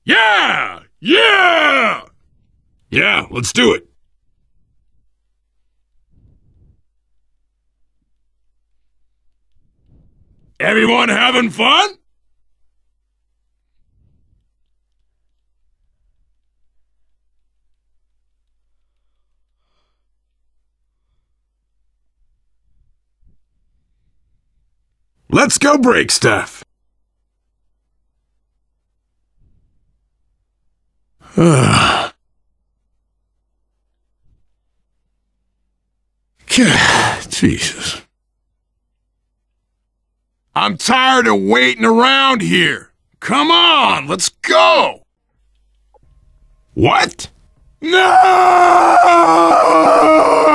Yeah! Yeah! Yeah, let's do it. Everyone having fun? Let's go break stuff. Jesus. I'm tired of waiting around here. Come on, let's go! What? No!